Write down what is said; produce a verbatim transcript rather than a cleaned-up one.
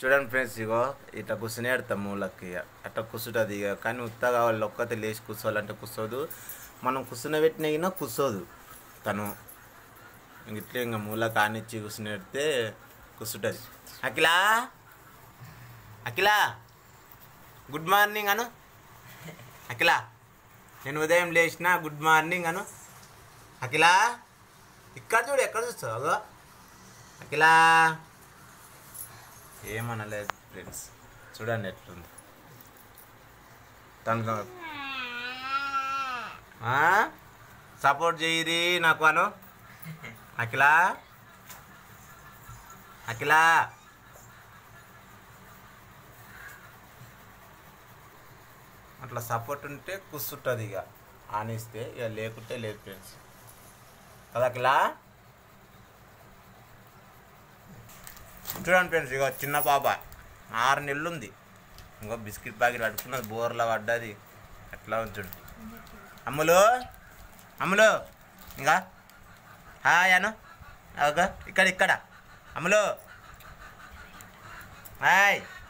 చూడండి ఫ్రెండ్స్, ఇగో ఇట్లా కూర్చుని పెడతాం మూలకి, అట్లా కూర్చుంటుంది ఇక. కానీ ఉత్తగా వాళ్ళు ఒక్కతే లేచి కూర్చోవాలంటే కూర్చోదు, మనం కూర్చుని పెట్టినా కూర్చోదు తను. ఇట్లా ఇంకా మూల కానిచ్చి కూర్చుని పెడితే కూర్చుంటుంది. అఖిలా అఖిలా గుడ్ మార్నింగ్ అను. అఖిలా నేను ఉదయం లేచిన గుడ్ మార్నింగ్ అను. అఖిలా ఇక్కడ చూడు, ఎక్కడ చూస్తావు అగో. అఖిలా ఏమనలేదు ఫ్రెండ్స్, చూడండి ఎట్లుంది తను. సపోర్ట్ చేయరి నాకు అను. అఖిలా అఖిలా అట్లా సపోర్ట్ ఉంటే కూర్చుంటుంది ఇక, ఆనిస్తే ఇక, లేకుంటే లేదు ఫ్రెండ్స్ కదా అఖిలా. చూడండి ఫ్రెండ్స్, ఇక చిన్న పాప ఆరు నెలలు ఉంది, ఇంకో బిస్కెట్ ప్యాకెట్ అడుక్కున్నది, బోర్లా పడ్డది. ఎట్లా ఉంచుడు అమ్ములు అమ్ములు, ఇంకా హాయ్ అను. ఇక్కడ ఇక్కడ అమ్ములు హాయ్.